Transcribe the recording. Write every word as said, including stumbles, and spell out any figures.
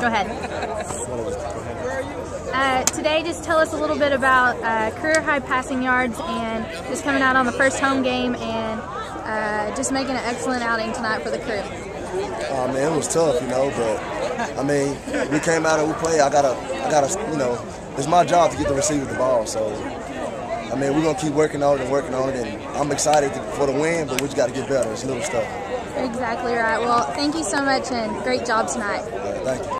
Go ahead. Uh, today, just tell us a little bit about uh, career high passing yards and just coming out on the first home game and uh, just making an excellent outing tonight for the crew. Uh, man, it was tough, you know, but I mean, we came out and we played. I gotta, I gotta, you know, it's my job to get the receiver the ball. So, I mean, we're gonna keep working on it and working on it. And I'm excited for the win, but we just gotta get better. It's little stuff. Exactly right. Well, thank you so much and great job tonight. All right, thank you.